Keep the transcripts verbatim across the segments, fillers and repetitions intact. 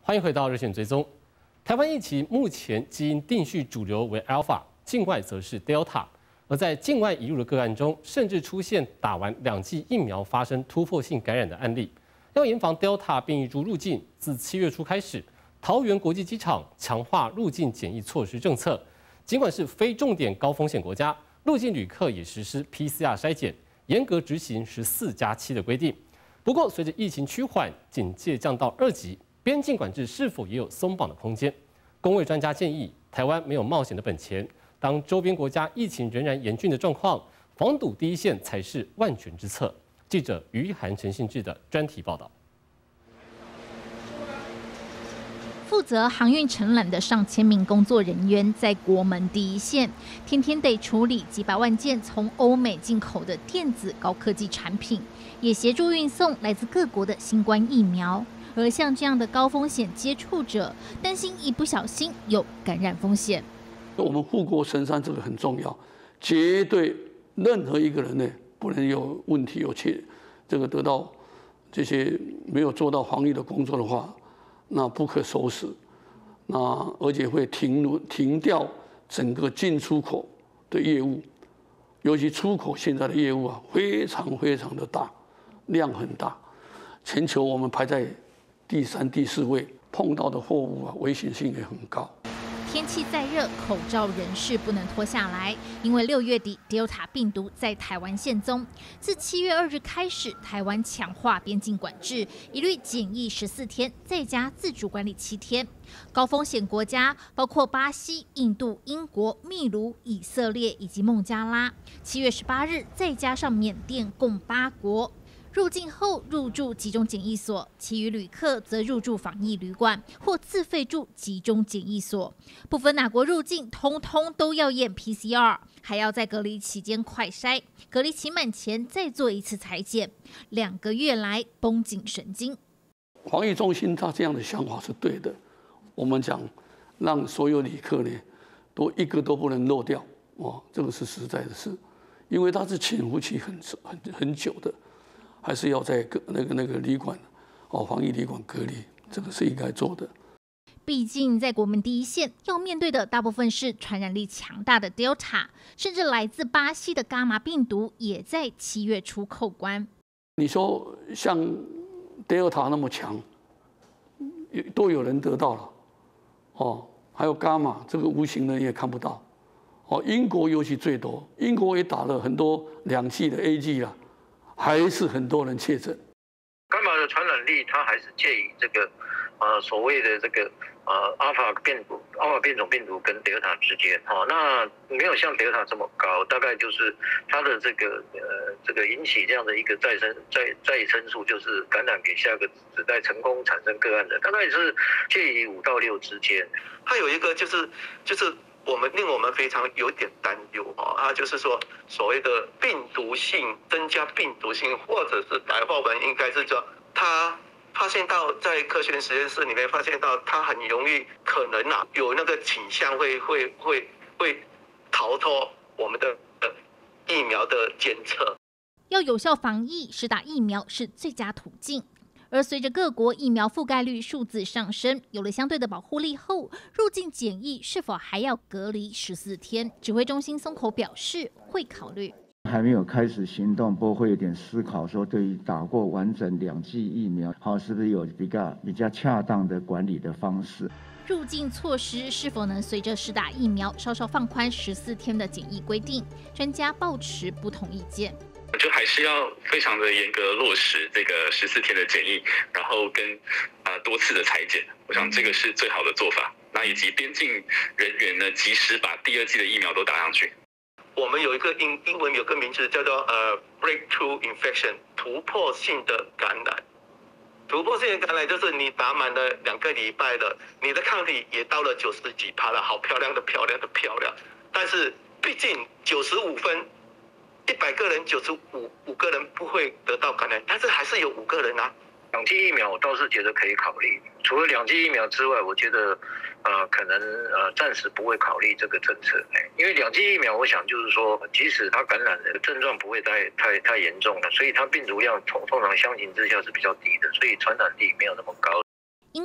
欢迎回到热线追踪。台湾疫情目前基因定序主流为 Alpha， 境外则是 Delta。而在境外移入的个案中，甚至出现打完两剂疫苗发生突破性感染的案例。要严防 Delta 变异株入境，自七月初开始，桃园国际机场强化入境检疫措施政策。尽管是非重点高风险国家，入境旅客也实施 P C R 筛检，严格执行十四加七的规定。不过，随着疫情趋缓，警戒降到二级，边境管制是否也有松绑的空间？公卫专家建议，台湾没有冒险的本钱。当周边国家疫情仍然严峻的状况，防堵第一线才是万全之策。记者于涵、陈信志的专题报道。 负责航运承揽的上千名工作人员在国门第一线，天天得处理几百万件从欧美进口的电子高科技产品，也协助运送来自各国的新冠疫苗。而像这样的高风险接触者，担心一不小心有感染风险。 我们护国神山这个很重要，绝对任何一个人呢不能有问题，有且这个得到这些没有做到防疫的工作的话，那不可收拾，那而且会停停掉整个进出口的业务，尤其出口现在的业务啊，非常非常的大，量很大，全球我们排在第三、第四位，碰到的货物啊，危险性也很高。 天气再热，口罩仍是不能脱下来，因为六月底 Delta 病毒在台湾现踪。自七月二日开始，台湾强化边境管制，一律检疫十四天，在家自主管理七天。高风险国家包括巴西、印度、英国、秘鲁、以色列以及孟加拉。七月十八日，再加上缅甸，共八国。入境后入住集中检疫所，其余旅客则入住防疫旅馆或自费住集中检疫所。不分哪国入境，通通都要验 P C R， 还要在隔离期间快筛，隔离期满前再做一次采检。两个月来绷紧神经。 防疫中心他这样的想法是对的，我们讲让所有旅客呢都一个都不能漏掉，哦，这个是实在的事，因为它是潜伏期很很很久的。还是要在那个那个旅馆，哦，防疫旅馆隔离，这个是应该做的。 毕竟在国门第一线，要面对的大部分是传染力强大的 Delta， 甚至来自巴西的伽马病毒也在七月初扣关。 你说像 Delta 那么强，都有人得到了，哦，还有伽马这个无形的也看不到，哦，英国尤其最多，英国也打了很多两剂的 A G 了。还是很多人确诊。 伽马的传染力，它还是介于这个呃所谓的这个呃阿尔法变毒、阿尔法变种病毒跟德尔塔之间，哈、哦，那没有像德尔塔这么高，大概就是它的这个呃这个引起这样的一个再生再再生数，就是感染给下个子代成功产生个案的，大概是介于五到六之间。 它有一个就是就是。我们令我们非常有点担忧啊，它就是说所谓的病毒性增加病毒性，或者是白话文应该是说，它发现到在科学实验室里面发现到它很容易可能啊有那个倾向会会会会逃脱我们的疫苗的监测。 要有效防疫，施打疫苗是最佳途径。而随着各国疫苗覆盖率数字上升，有了相对的保护力后，入境检疫是否还要隔离十四天？指挥中心松口表示会考虑。 还没有开始行动，不过会有点思考，说对于打过完整两剂疫苗，好是不是有比较比较恰当的管理的方式？ 入境措施是否能随着施打疫苗稍稍放宽十四天的检疫规定？专家抱持不同意见。 就还是要非常的严格落实这个十四天的检疫，然后跟呃多次的采检，我想这个是最好的做法。那以及边境人员呢，及时把第二剂的疫苗都打上去。 我们有一个英英文有个名字叫做呃 breakthrough infection， 突破性的感染。突破性的感染就是你打满了两个礼拜了，你的抗体也到了九十几趴了，好漂亮的漂亮的漂亮。但是毕竟九十五分。一百个人，九十五五个人不会得到感染，但是还是有五个人啊。 两剂疫苗我倒是觉得可以考虑，除了两剂疫苗之外，我觉得呃可能呃暂时不会考虑这个政策，因为两剂疫苗，我想就是说，即使它感染的症状不会太太太严重了，所以它病毒量通通常相形之下是比较低的，所以传染力没有那么高。 因为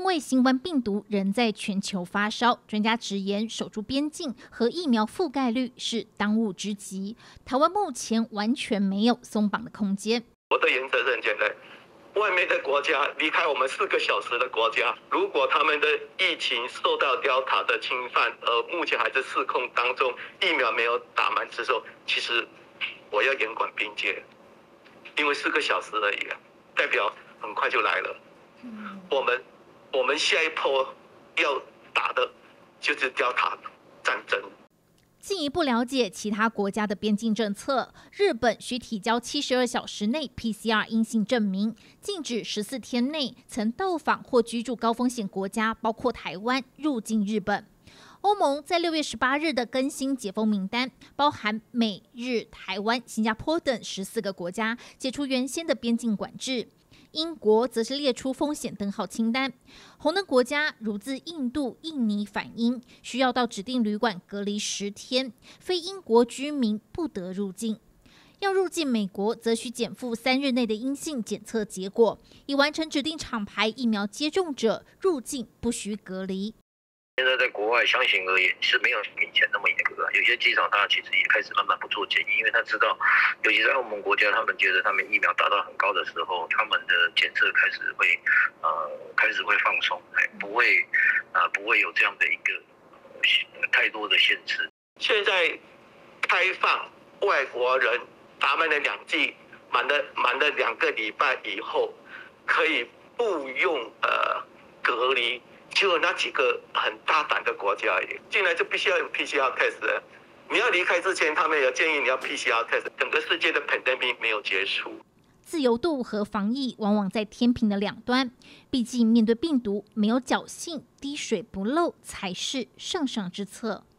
为新冠病毒仍在全球发烧，专家直言守住边境和疫苗覆盖率是当务之急。台湾目前完全没有松绑的空间。 我的原则是很简单。外面的国家离开我们四个小时的国家，如果他们的疫情受到 Delta 的侵犯，而目前还在失控当中，疫苗没有打满之后，其实我要严管边界，因为四个小时而已啊，代表很快就来了。我们我们下一波要打的就是 Delta 战争。 进一步了解其他国家的边境政策，日本需提交七十二小时内 P C R 阴性证明，禁止十四天内曾到访或居住高风险国家，包括台湾入境日本。欧盟在六月十八日的更新解封名单，包含美、日、台湾、新加坡等十四个国家，解除原先的边境管制。英国则是列出风险灯号清单，红灯国家如自印度、印尼返英，需要到指定旅馆隔离十天，非英国居民不得入境。要入境美国，则需减负三日内的阴性检测结果，已完成指定厂牌疫苗接种者入境不需隔离。 现在在国外相形而言是没有以前那么严格，有些机场它其实也开始慢慢不做检疫，因为他知道，尤其在欧盟国家，他们觉得他们疫苗达到很高的时候，他们的检测开始会呃开始会放松，不会啊、呃、不会有这样的一个、呃、太多的限制。 现在开放外国人打满了两剂，满了满了两个礼拜以后，可以不用呃隔离。只有那几个很大胆的国家而已，进来就必须要有 P C R test 的。你要离开之前，他们也建议你要 P C R test。整个世界的 pandemic 没有结束。 自由度和防疫往往在天平的两端，毕竟面对病毒，没有侥幸、滴水不漏才是上上之策。